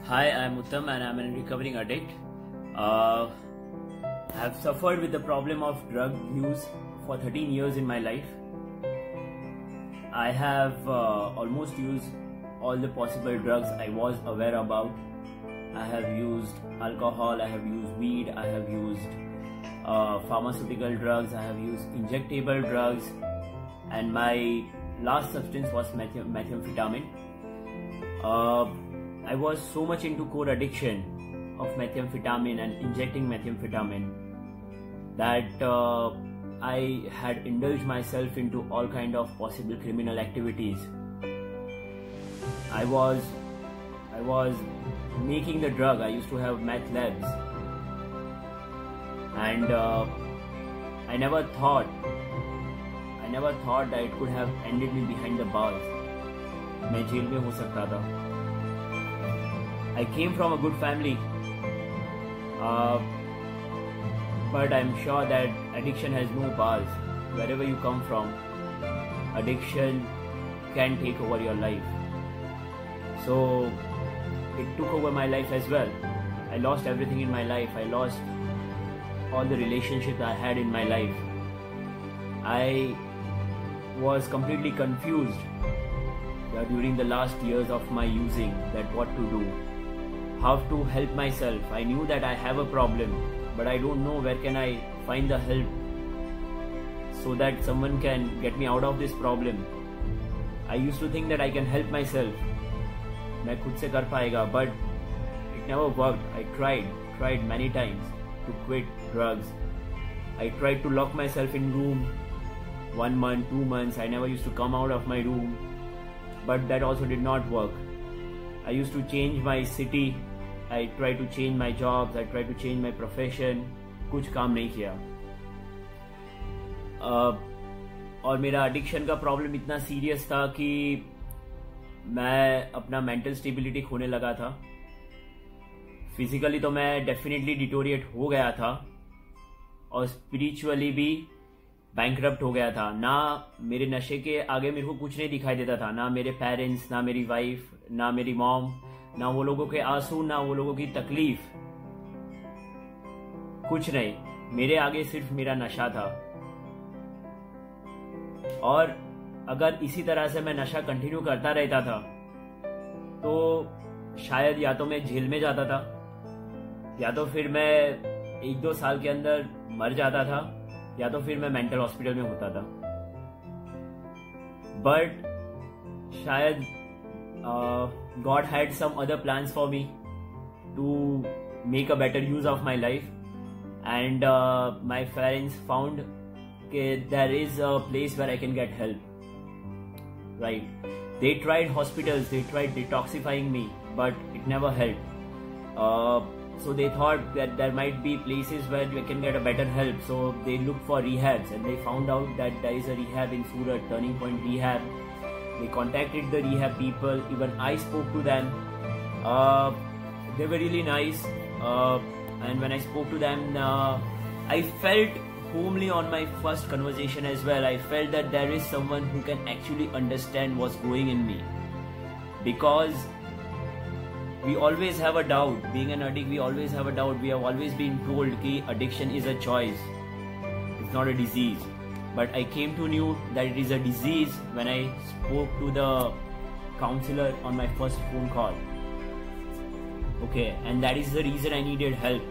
Hi, I'm Uttam and I'm a recovering addict. I have suffered with the problem of drug use for 13 years in my life. I have almost used all the possible drugs I was aware about. I have used alcohol, I have used weed, I have used pharmaceutical drugs, I have used injectable drugs, and my last substance was methamphetamine. I was so much into core addiction of methamphetamine and injecting methamphetamine that I had indulged myself into all kind of possible criminal activities. I was making the drug. I used to have meth labs, and I never thought that it could have ended me behind the bars. मैं jail में हो सकता था. I came from a good family, but I'm sure that addiction has no bars. Wherever you come from, addiction can take over your life. So it took over my life as well. I lost everything in my life. I lost all the relationships I had in my life. I was completely confused during the last years of my using, that what to do, how to help myself. I knew that I have a problem, but I don't know where can I find the help so that someone can get me out of this problem. I used to think that I can help myself. मैं खुद से कर पाएगा, but it never worked. I tried many times to quit drugs. I tried to lock myself in room 1 month, 2 months. I never used to come out of my room, but that also did not work. I used to change my city. I tried to change my jobs. I tried to change my profession. कुछ काम नहीं किया. और मेरा addiction का problem इतना serious था कि मैं अपना मेंटल स्टेबिलिटी खोने लगा था. फिजिकली तो मैं डेफिनेटली डिटोरिएट हो गया था, और स्पिरिचुअली भी बैंकरप्ट हो गया था. ना मेरे नशे के आगे मेरे को कुछ नहीं दिखाई देता था. ना मेरे पेरेंट्स, ना मेरी वाइफ, ना मेरी मॉम, ना वो लोगों के आंसू, ना वो लोगों की तकलीफ, कुछ नहीं. मेरे आगे सिर्फ मेरा नशा था. और अगर इसी तरह से मैं नशा कंटिन्यू करता रहता था तो शायद या तो मैं जेल में जाता था, या तो फिर मैं 1-2 साल के अंदर मर जाता था, या तो फिर मैं मेंटल हॉस्पिटल में होता था. बट शायद God had some other plans for me to make a better use of my life, and my parents found that there is a place where I can get help. Right? They tried hospitals, they tried detoxifying me, but it never helped. So they thought that there might be places where you can get a better help. So they looked for rehabs, and they found out that there is a rehab in Surat, Turning Point Rehab. They contacted the rehab people. Even I spoke to them. They were really nice. And when I spoke to them, I felt homely on my first conversation as well. I felt that there is someone who can actually understand what's going in me. Because we always have a doubt. Being an addict, we always have a doubt. We have always been told that addiction is a choice. It's not a disease. But I came to know that it is a disease when I spoke to the counselor on my first phone call. Okay, and that is the reason I needed help.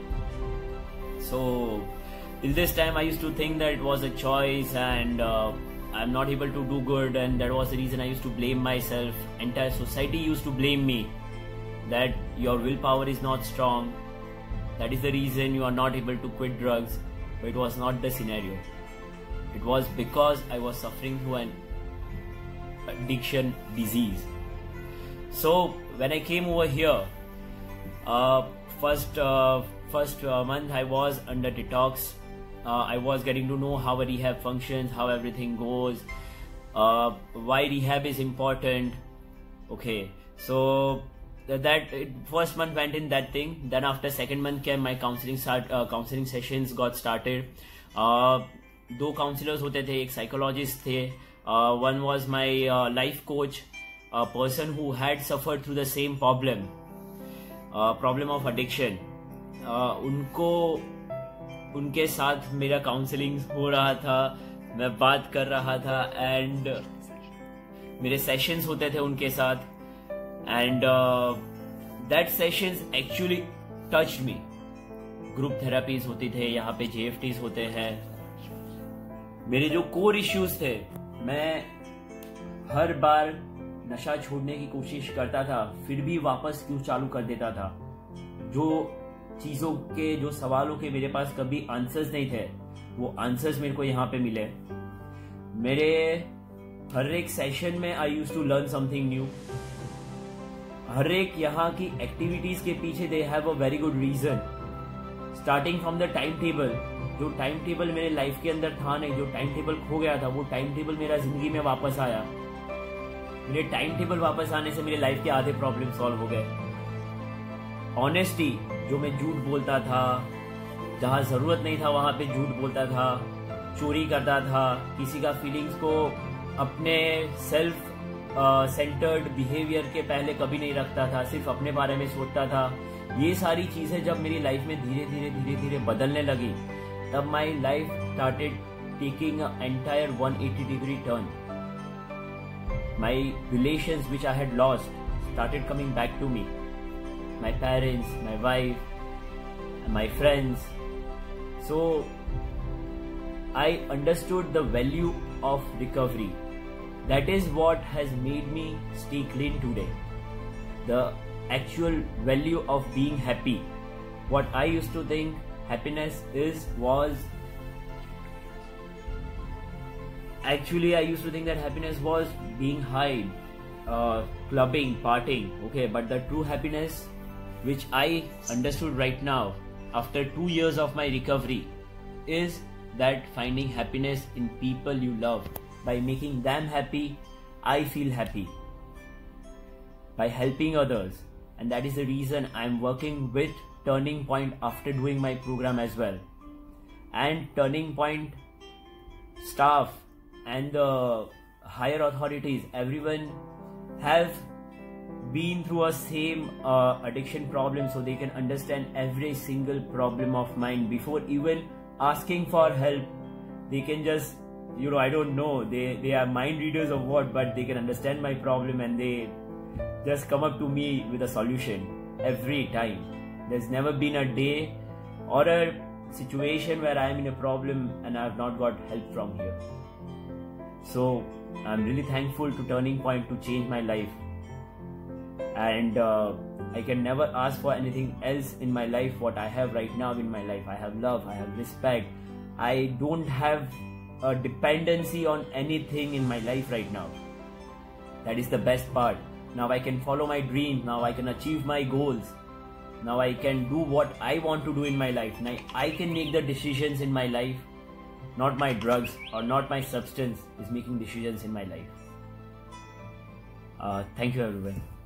So till this time I used to think that it was a choice, and I'm not able to do good, and that was the reason I used to blame myself. Entire society used to blame me that your willpower is not strong. That is the reason you are not able to quit drugs. But it was not the scenario. It was because I was suffering through an addiction disease. So when I came over here, first month I was under detox. I was getting to know how a rehab functions, how everything goes, why rehab is important. Okay, so that first month went in that thing. Then after second month came my counseling sessions got started. 2 counsellors होते थे, एक psychologist थे. One was my life coach, a person who had suffered through the same problem. Problem of addiction, उनके साथ मेरा counselling हो रहा था, मैं बात कर रहा था एंड मेरे सेशंस होते थे उनके साथ and that sessions actually touched me. Group therapies होती थे, यहाँ पे JFTs होते हैं। मेरे जो कोर इश्यूज थे, मैं हर बार नशा छोड़ने की कोशिश करता था, फिर भी वापस क्यों चालू कर देता था। जो चीजों के, जो सवालों के मेरे पास कभी आंसर्स नहीं थे, वो आंसर्स मेरे को यहाँ पे मिले। मेरे हर एक सेशन में I use to learn something new. हर एक यहाँ की एक्टिविटीज के पीछे they have a very good reason. Starting from the time table, जो टाइम टेबल मेरे लाइफ के अंदर था नहीं, जो टाइम टेबल खो गया था, वो टाइम टेबल मेरा जिंदगी में वापस आया। मेरे टाइम टेबल वापस आने से मेरे लाइफ के आधे प्रॉब्लम सॉल्व हो गए। ऑनेस्टी, जो मैं झूठ बोलता था, जहां जरूरत नहीं था वहां पे झूठ बोलता था, चोरी करता था, किसी का फीलिंग्स को अपने सेल्फ सेंटर्ड बिहेवियर के पहले कभी नहीं रखता था, सिर्फ अपने बारे में सोचता था। ये सारी चीजें जब मेरी लाइफ में धीरे धीरे बदलने लगी, तब my life started taking a entire 180 degree turn. My relations which I had lost started coming back to me. My parents, my wife, and my friends. So I understood the value of recovery. That is what has made me stay clean today. The actual value of being happy. What I used to think happiness was actually I used to think that happiness was being high, clubbing, partying, okay, but the true happiness which I understood right now after 2 years of my recovery is that finding happiness in people you love. By making them happy, I feel happy. By helping others, and that is the reason I'm working with Turning Point after doing my program as well. And Turning Point staff and the higher authorities, everyone have been through a same addiction problem, so they can understand every single problem of mine before even asking for help. They can just, I don't know, they are mind readers of what, but they can understand my problem and they just come up to me with a solution every time. There's never been a day or a situation where I am in a problem and I have not got help from here. So I'm really thankful to Turning Point to change my life, and I can never ask for anything else in my life what I have right now in my life. I have love, I have respect, I don't have a dependency on anything in my life right now. That is the best part. Now I can follow my dreams, now I can achieve my goals, now I can do what I want to do in my life. Now I can make the decisions in my life. Not my drugs or not my substance is making decisions in my life. Thank you everyone.